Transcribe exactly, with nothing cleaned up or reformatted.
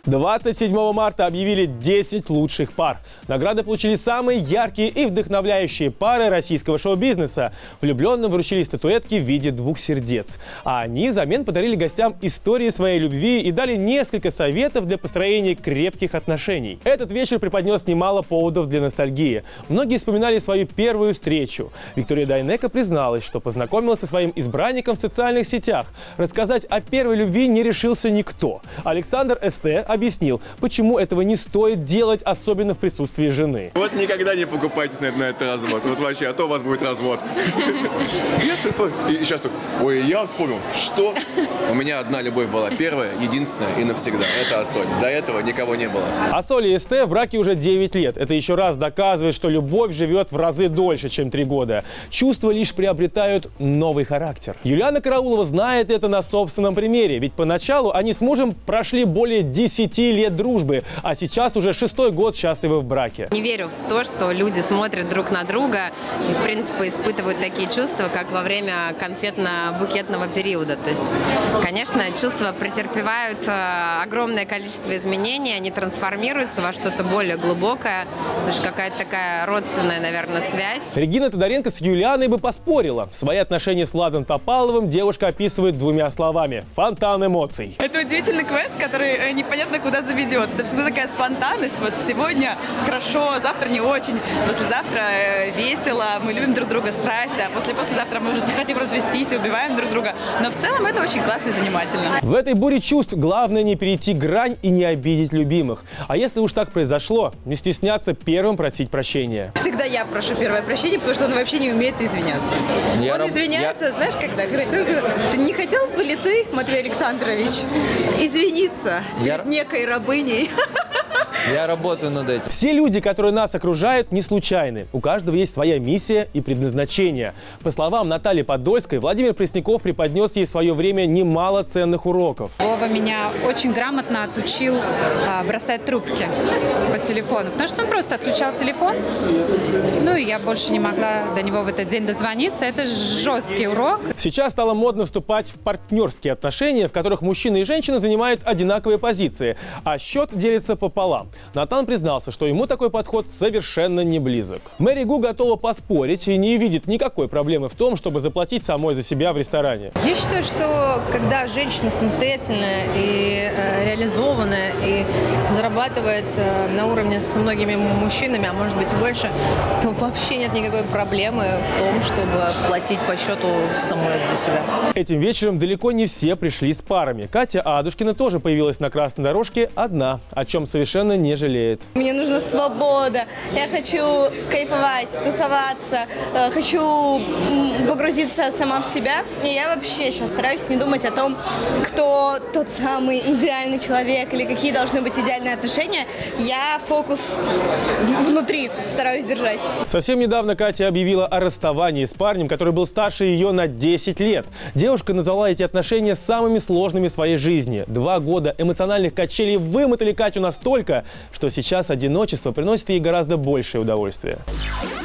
двадцать седьмого марта объявили десять лучших пар. Награды получили самые яркие и вдохновляющие пары российского шоу-бизнеса. Влюбленным вручили статуэтки в виде двух сердец. А они взамен подарили гостям истории своей любви и дали несколько советов для построения крепких отношений. Этот вечер преподнес немало поводов для ностальгии. Многие вспоминали свою первую встречу. Виктория Дайнеко призналась, что познакомилась со своим избранником в социальных сетях. Рассказать о первой любви не решился никто. Александр Эсте объяснил, почему этого не стоит делать, особенно в присутствии жены. Вот никогда не покупайтесь на, на этот развод. Вот вообще, а то у вас будет развод. Я вспомнил. И сейчас тут, ой, я вспомнил. Что? У меня одна любовь была. Первая, единственная и навсегда. Это Ассоль. До этого никого не было. Ассоль и Эсте в браке уже девять лет. Это еще раз доказывает, что любовь живет в разы дольше, чем три года. Чувства лишь приобретают новый характер. Юлиана Караулова знает это на собственном примере. Ведь поначалу они с мужем прошли более десяти лет дружбы, а сейчас уже шестой год счастливы в браке. Не верю в то, что люди смотрят друг на друга и, в принципе, испытывают такие чувства, как во время конфетно-букетного периода. То есть, конечно, чувства претерпевают огромное количество изменений, они трансформируются во что-то более глубокое, то есть какая-то такая родственная, наверное, связь. Регина Тодоренко с Юлианой бы поспорила. Свои отношения с Владом Топаловым девушка описывает двумя словами: фонтан эмоций. Это удивительный квест, который непонятно куда заведет. Это всегда такая спонтанность. Вот сегодня хорошо, завтра не очень, послезавтра весело, мы любим друг друга, страсть, а после-послезавтра мы уже хотим развестись и убиваем друг друга. Но в целом это очень классно и занимательно. В этой буре чувств главное не перейти грань и не обидеть любимых. А если уж так произошло, не стесняться первым просить прощения. Всегда я прошу первое прощение, потому что он вообще не умеет извиняться. Я он раб... извиняется, я... знаешь, когда? Ты не хотел бы ли ты, Матвей Александрович, извиниться я... перед некой рабыней? Я работаю над этим. Все люди, которые нас окружают, не случайны. У каждого есть своя миссия и предназначение. По словам Натальи Подольской, Владимир Пресняков преподнес ей в свое время немало ценных уроков. Вова меня очень грамотно отучил а, бросать трубки по телефону, потому что он просто отключал телефон, ну и я больше не могла до него в этот день дозвониться. Это жесткий урок. Сейчас стало модно вступать в партнерские отношения, в которых мужчина и женщина занимают одинаковые позиции, а счет делится пополам. Натан признался, что ему такой подход совершенно не близок. Мэри Гу готова поспорить и не видит никакой проблемы в том, чтобы заплатить самой за себя в ресторане. Я считаю, что когда женщина самостоятельная и э, реализованная и зарабатывает э, на уровне со многими мужчинами, а может быть и больше, то вообще нет никакой проблемы в том, чтобы платить по счету самой за себя. Этим вечером далеко не все пришли с парами. Катя Адушкина тоже появилась на красной дорожке одна, о чем совершенно не жалеет. Мне нужна свобода, я хочу кайфовать, тусоваться, хочу погрузиться сама в себя. И я вообще сейчас стараюсь не думать о том, кто тот самый идеальный человек или какие должны быть идеальные отношения. Я фокус внутри стараюсь держать. Совсем недавно Катя объявила о расставании с парнем, который был старше ее на десять лет. Девушка назвала эти отношения самыми сложными в своей жизни. Два года эмоциональных качелей вымотали Катю настолько, что сейчас одиночество приносит ей гораздо большее удовольствие.